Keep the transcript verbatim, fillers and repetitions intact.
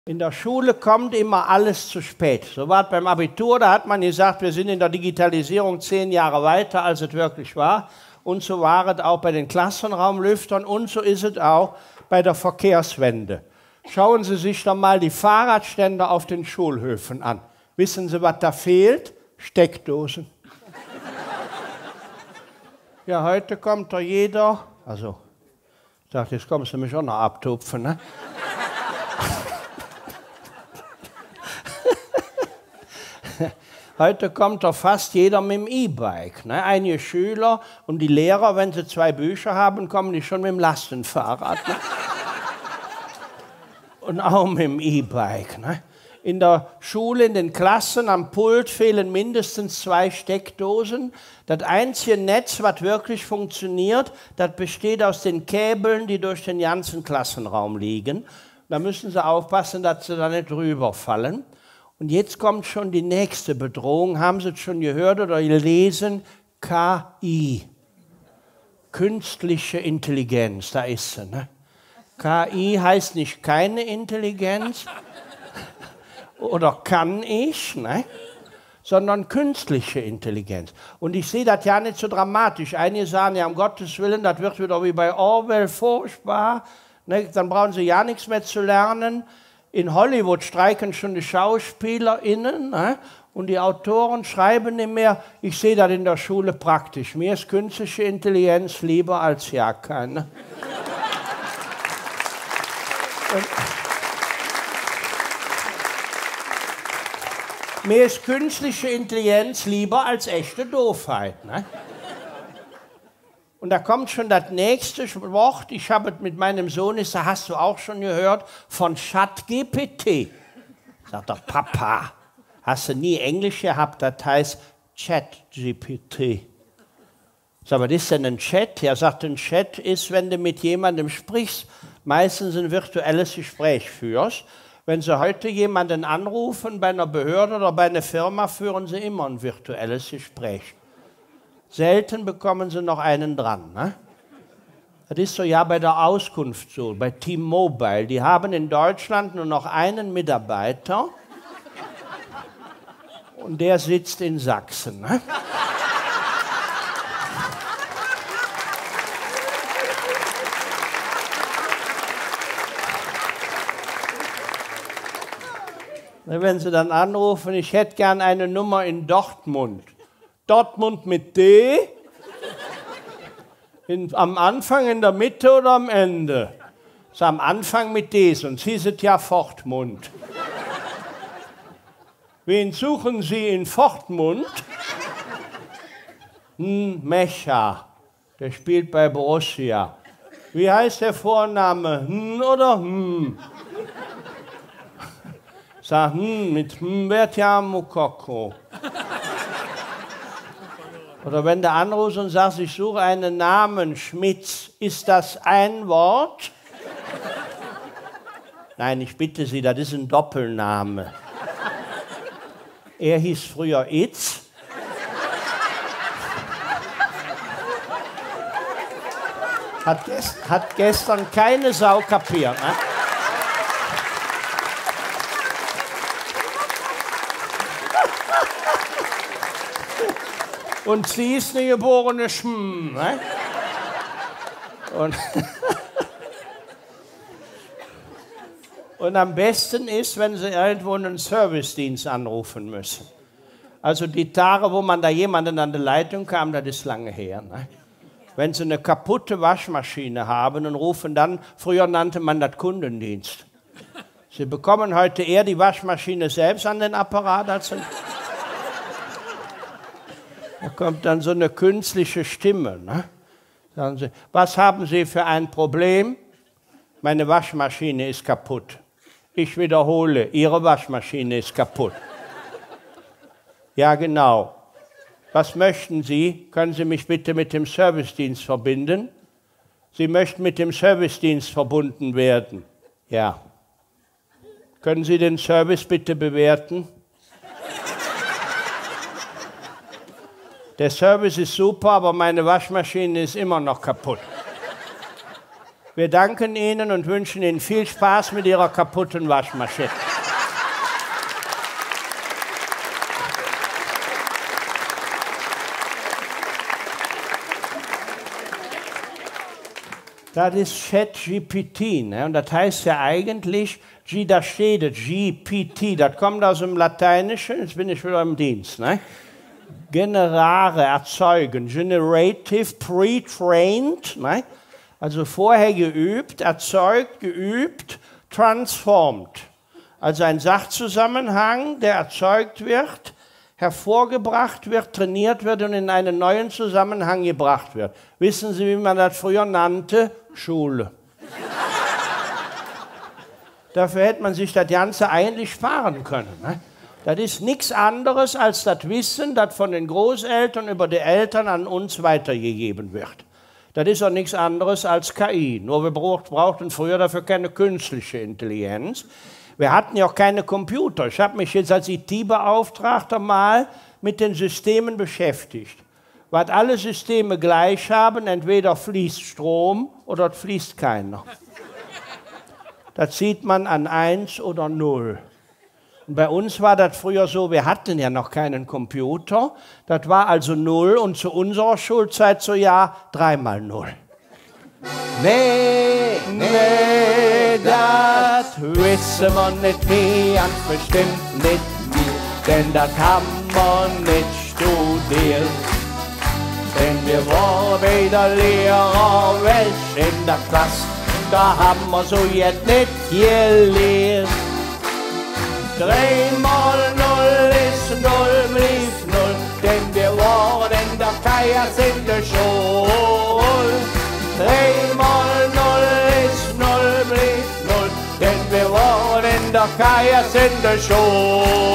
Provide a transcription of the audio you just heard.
In der Schule kommt immer alles zu spät. So war es beim Abitur, da hat man gesagt, wir sind in der Digitalisierung zehn Jahre weiter, als es wirklich war. Und so war es auch bei den Klassenraumlüftern und so ist es auch bei der Verkehrswende. Schauen Sie sich doch mal die Fahrradständer auf den Schulhöfen an. Wissen Sie, was da fehlt? Steckdosen. Ja, heute kommt da jeder, also, ich dachte, jetzt kommst du mich auch noch abtupfen, ne? Heute kommt doch fast jeder mit dem E-Bike. Ne? Einige Schüler und die Lehrer, wenn sie zwei Bücher haben, kommen die schon mit dem Lastenfahrrad. Ne? Und auch mit dem E-Bike. Ne? In der Schule, in den Klassen, am Pult fehlen mindestens zwei Steckdosen. Das einzige Netz, was wirklich funktioniert, das besteht aus den Käbeln, die durch den ganzen Klassenraum liegen. Da müssen Sie aufpassen, dass Sie da nicht drüber fallen. Und jetzt kommt schon die nächste Bedrohung. Haben Sie es schon gehört oder gelesen? K I. Künstliche Intelligenz, da ist sie. Ne? K I heißt nicht keine Intelligenz oder kann ich, ne? Sondern künstliche Intelligenz. Und ich sehe das ja nicht so dramatisch. Einige sagen ja, um Gottes Willen, das wird wieder wie bei Orwell furchtbar. Ne? Dann brauchen Sie ja nichts mehr zu lernen. In Hollywood streiken schon die SchauspielerInnen, ne? Und die Autoren schreiben nicht mehr. Ich sehe das in der Schule praktisch. Mir ist künstliche Intelligenz lieber als ja keine. Mir ist künstliche Intelligenz lieber als echte Doofheit. Ne? Und da kommt schon das nächste Wort. Ich habe mit meinem Sohn, das hast du auch schon gehört, von ChatGPT. Sagt er, Papa, hast du nie Englisch gehabt? Das heißt ChatGPT. Sag mal, was ist denn ein Chat? Er sagt, ein Chat ist, wenn du mit jemandem sprichst, meistens ein virtuelles Gespräch führst. Wenn Sie heute jemanden anrufen, bei einer Behörde oder bei einer Firma, führen Sie immer ein virtuelles Gespräch. Selten bekommen Sie noch einen dran. Ne? Das ist so ja bei der Auskunft so, bei T-Mobile. Die haben in Deutschland nur noch einen Mitarbeiter und der sitzt in Sachsen. Ne? Wenn Sie dann anrufen, ich hätte gern eine Nummer in Dortmund. Dortmund mit D, in, am Anfang, in der Mitte oder am Ende? So am Anfang mit D, sonst hieß es ja Fortmund. Wen suchen Sie in Fortmund? Hm, Mecha, der spielt bei Borussia. Wie heißt der Vorname? Hm oder hm? Sag hm, mit hm wird ja Mukoko. Oder wenn du anrufst und sagst, ich suche einen Namen, Schmitz, ist das ein Wort? Nein, ich bitte Sie, das ist ein Doppelname. Er hieß früher Itz. Hat, gest hat gestern keine Sau kapiert. Ne? Und sie ist eine geborene Schm. Ne? Und, und am besten ist, wenn Sie irgendwo einen Servicedienst anrufen müssen. Also die Tage, wo man da jemanden an der Leitung kam, das ist lange her. Ne? Wenn Sie eine kaputte Waschmaschine haben und rufen dann, früher nannte man das Kundendienst. Sie bekommen heute eher die Waschmaschine selbst an den Apparat als ein... Da kommt dann so eine künstliche Stimme. Ne? Sagen Sie, was haben Sie für ein Problem? Meine Waschmaschine ist kaputt. Ich wiederhole, Ihre Waschmaschine ist kaputt. Ja, genau. Was möchten Sie? Können Sie mich bitte mit dem Servicedienst verbinden? Sie möchten mit dem Servicedienst verbunden werden. Ja. Können Sie den Service bitte bewerten? Der Service ist super, aber meine Waschmaschine ist immer noch kaputt. Wir danken Ihnen und wünschen Ihnen viel Spaß mit Ihrer kaputten Waschmaschine. Das ist ChatGPT, ne? Und das heißt ja eigentlich, G, da steht es, G P T, das kommt aus dem Lateinischen, jetzt bin ich wieder im Dienst, ne? Generare, erzeugen, generative, pre-trained, ne? Also vorher geübt, erzeugt, geübt, transformed. Also ein Sachzusammenhang, der erzeugt wird, hervorgebracht wird, trainiert wird und in einen neuen Zusammenhang gebracht wird. Wissen Sie, wie man das früher nannte? Schule. Dafür hätte man sich das Ganze eigentlich sparen können. Ne? Das ist nichts anderes als das Wissen, das von den Großeltern über die Eltern an uns weitergegeben wird. Das ist auch nichts anderes als K I. Nur wir brauchten früher dafür keine künstliche Intelligenz. Wir hatten ja auch keine Computer. Ich habe mich jetzt als I T-Beauftragter mal mit den Systemen beschäftigt. Weil alle Systeme gleich haben, entweder fließt Strom oder es fließt keiner. Das sieht man an eins oder null. Und bei uns war das früher so, wir hatten ja noch keinen Computer. Das war also null und zu unserer Schulzeit so ja dreimal null. Nee, nee, das wissen wir nicht mehr und bestimmt nicht mehr, denn das haben wir nicht studiert. Denn wir waren weder Lehrer, welch in der Klasse, da haben wir so jetzt nicht gelehrt. Drei mal null ist null, blieb null, denn wir waren in der Kajers in der Schule. Drei mal null ist null, blieb null, denn wir waren in der Kajers in der Schule.